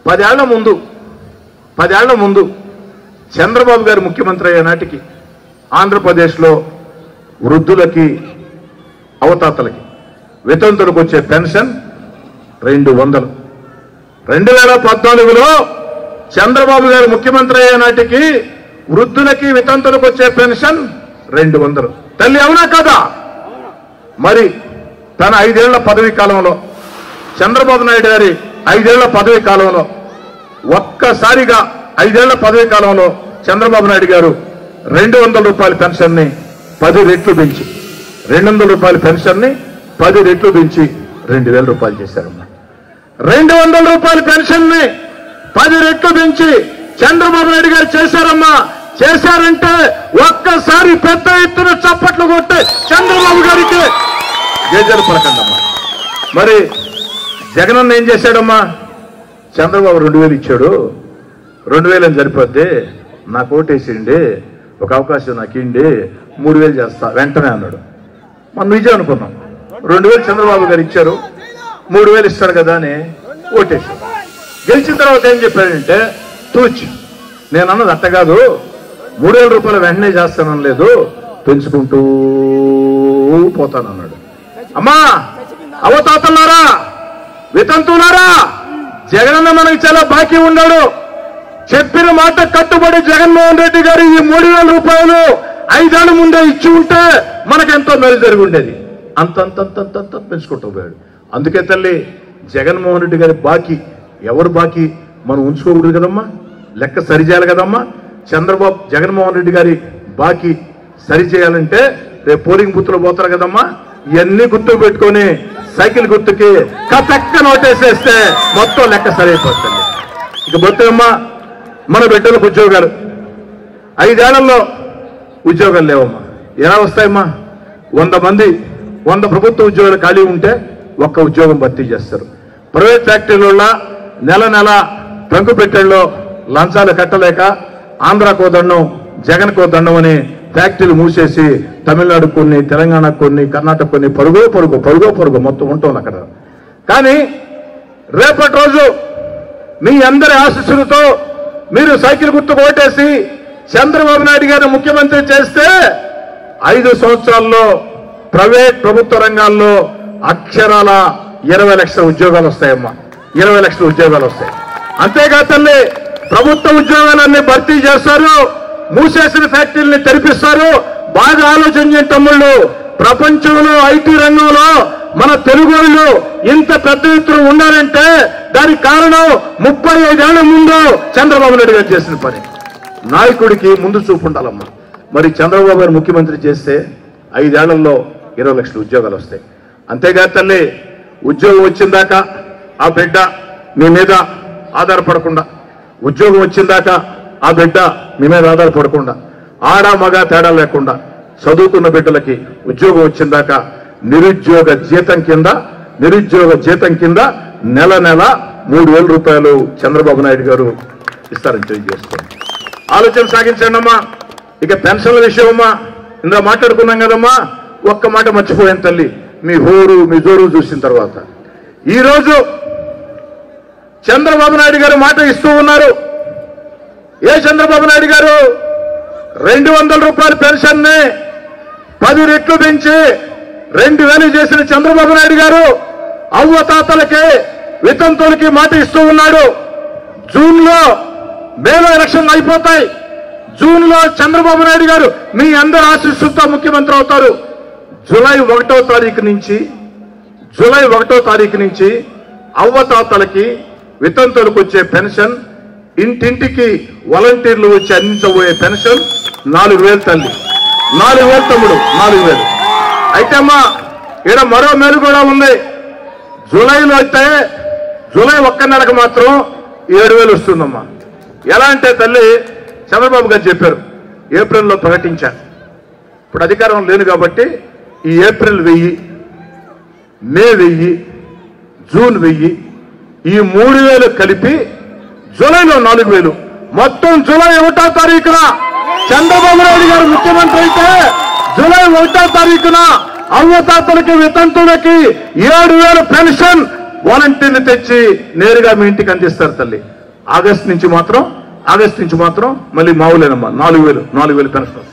10 ఏళ్ల ముందు చంద్రబాబు గారు ముఖ్యమంత్రి అయ్యే నాటికి ఆంధ్రప్రదేశ్లో వృద్ధులకి అవతాతలకి వితంతులకు వచ్చే పెన్షన్ 200. 2014లో చంద్రబాబు గారు ముఖ్యమంత్రి అయ్యే నాటికి వృద్ధులకి వితంతులకు వచ్చే పెన్షన్ 200. తల్లి అవునా కదా? మరి తన 5 ఏళ్ల పదవీ కాలంలో చంద్రబాబు నాయుడు గారి 5 ఏళ్ల పదవీ కాలంలో ఒక్కసారిగా 5 ఏళ్ల పదవీ కాలంలో చంద్రబాబు నాయుడు గారు 200 రూపాయల పెన్షన్ని 10 రెట్లు పెంచి 200 రూపాయల పెన్షన్ని 10 రెట్లు పెంచి 2000 రూపాయలు చేశారమ్మా. 200 రూపాయల పెన్షన్ని 10 రెట్లు పెంచి చంద్రబాబు నాయుడు గారు చేశారమ్మా. చేశారంటే ఒక్కసారి పెద్ద ఎత్తున చప్పట్లు కొట్టే చంద్రబాబు గారికి జేజేలు పలకండమ్మా. మరి జగనన్న ఏం చేశాడమ్మా? చంద్రబాబు 2000 ఇచ్చాడు, 2000 అని సరిపోద్ది, నాకు ఓటేసిండి, ఒక అవకాశం నాకు ఇండి, 3000 చేస్తా వెంటనే అన్నాడు. మనం నిజం అనుకున్నాం. 2000 చంద్రబాబు గారు ఇచ్చారు, 3000 ఇస్తాడు కదా అని ఓటేశాడు. గెలిచిన తర్వాత ఏం చెప్పాడంటే, తూచి నేను అన్నది అట్ట కాదు, 3000 రూపాయలు వెంటనే చేస్తానని లేదు, పెంచుకుంటూ పోతానన్నాడు. అమ్మా అవతాతలారా, వితంతులారా, జగనన్న మనకి చాలా బాకీ ఉన్నాడు. చెప్పిన మాట కట్టుబడి జగన్మోహన్ రెడ్డి గారు ఈ 3000 రూపాయలు 5 ఏళ్ల ముందే ఇచ్చి ఉంటే మనకెంతో మేలు జరిగి ఉండేది. అంతంత పెంచుకుంటూ పోయాడు. అందుకే తల్లి, జగన్మోహన్ రెడ్డి గారి బాకీ ఎవరు బాకీ మనం ఉంచుకోకూడదు కదమ్మా, లెక్క సరిచేయాలి కదమ్మా. జగన్మోహన్ రెడ్డి గారి బాకీ సరిచేయాలంటే రేపు పోలింగ్ బూత్లో పోతారు కదమ్మా, ఇవన్నీ గుర్తుకు పెట్టుకొని సైకిల్ గుర్తుకి కపెక్క నోటేసేస్తే మొత్తం లెక్క సరైపోతుంది. ఇక పోతేమ్మా మన బిడ్డలకు ఉద్యోగాలు 5 ఏళ్లలో ఉద్యోగాలు లేవమ్మా. ఎలా వస్తాయమ్మా? 100 ప్రభుత్వ ఉద్యోగాలు ఖాళీ ఉంటే 1 ఉద్యోగం భర్తీ చేస్తారు. ప్రైవేట్ ఫ్యాక్టరీలలో నెల పెంకు పెట్టెల్లో లంచాలు కట్టలేక ఆంధ్రాకో దండం జగన్కో దండం అని ఫ్యాక్టరీలు మూసేసి తమిళనాడు కొన్ని, తెలంగాణ కొన్ని, కర్ణాటక కొన్ని పరుగో మొత్తం ఉంటాం అక్కడ. కానీ రేపటి రోజు మీ అందరి ఆశీస్సులతో మీరు సైకిల్ గుర్తుకు ఓటేసి చంద్రబాబు నాయుడు గారిని ముఖ్యమంత్రి చేస్తే 5 సంవత్సరాల్లో ప్రభుత్వ రంగాల్లో అక్షరాల 20 లక్షల ఉద్యోగాలు వస్తాయమ్మా. 20 లక్షల ఉద్యోగాలు వస్తాయి. అంతేగా తల్లి, ప్రభుత్వ ఉద్యోగాలన్నీ భర్తీ చేస్తారు, మూసేసిన ఫ్యాక్టరీని తెరిపిస్తారు. బాగా ఆలోచన చేయండి తమ్ముళ్ళు, ప్రపంచంలో ఐటీ రంగంలో మన తెలుగు వాళ్ళు ఇంత పెద్ద ఎత్తున ఉండాలంటే దానికి కారణం 35 ఏళ్ల ముందు చంద్రబాబు నాయుడు గారు చేసిన పని. నాయకుడికి ముందు చూపు ఉండాలమ్మా. మరి చంద్రబాబు గారు ముఖ్యమంత్రి చేస్తే 5 ఏళ్లలో 20 లక్షల ఉద్యోగాలు వస్తాయి. అంతేగా తల్లి, ఉద్యోగం వచ్చిందాకా ఆ బిడ్డ మీ మీద ఆధారపడకుండా, ఉద్యోగం వచ్చిందాకా ఆ బిడ్డ మీ మీద ఆధారపడకుండా, ఆడ మగ తేడా లేకుండా చదువుకున్న బిడ్డలకి ఉద్యోగం వచ్చిందాకా నిరుద్యోగ జీతం కింద నెల 3000 రూపాయలు చంద్రబాబు నాయుడు గారు ఇస్తారని తెలియజేసుకోండి. ఆలోచన సాగించండి అమ్మా. ఇక పెన్షన్ల విషయం అమ్మా, ఇందులో మాట్లాడుకున్నాం కదమ్మా. ఒక్క మాట మర్చిపోయాను తల్లి, మీ జోరు చూసిన తర్వాత ఈరోజు చంద్రబాబు నాయుడు గారు మాట ఇస్తూ ఉన్నారు. ఏ చంద్రబాబు నాయుడు గారు 200 రూపాయల పెన్షన్ని 10 రెట్లు పెంచి 2000 చేసిన చంద్రబాబు నాయుడు గారు అవ్వతాతలకి వితంతులకి మాట ఇస్తూ ఉన్నాడు. మేలో ఎలక్షన్లు అయిపోతాయి. జూన్లో చంద్రబాబు నాయుడు గారు మీ అందరి ఆశీస్సులతో ముఖ్యమంత్రి అవుతారు. జూలై 1వ తారీఖు నుంచి అవ్వతాతలకి వితంతులకు వచ్చే పెన్షన్, ఇంటింటికి వాలంటీర్లు వచ్చి అందించబోయే పెన్షన్ 4000 తల్లి, 4000 తమ్ముడు, 4000. అయితే అమ్మా ఇక్కడ మరో మేలు కూడా ఉంది. జూలైలో అయితే జూలై 1 నెలకు మాత్రం 7000 వస్తుందమ్మా. ఎలా అంటే తల్లి, చంద్రబాబు గారు చెప్పారు, ఏప్రిల్లో ప్రకటించారు. ఇప్పుడు అధికారం లేదు కాబట్టి ఈ ఏప్రిల్ 1000, మే 1000, జూన్ 1000, ఈ 3000 కలిపి జూలైలో 4000. మొత్తం జూలై 1వ తారీఖున చంద్రబాబు నాయుడు గారు ముఖ్యమంత్రి అయితే జూలై 1వ తారీఖున అవ్వతాతలకి వితంతులకి 7000 పెన్షన్ వాలంటీర్లు తెచ్చి నేరుగా మీ ఇంటికి అందిస్తారు తల్లి. ఆగస్ట్ నుంచి మాత్రం మళ్ళీ మామూలేనమ్మా 4,000 పెన్షన్.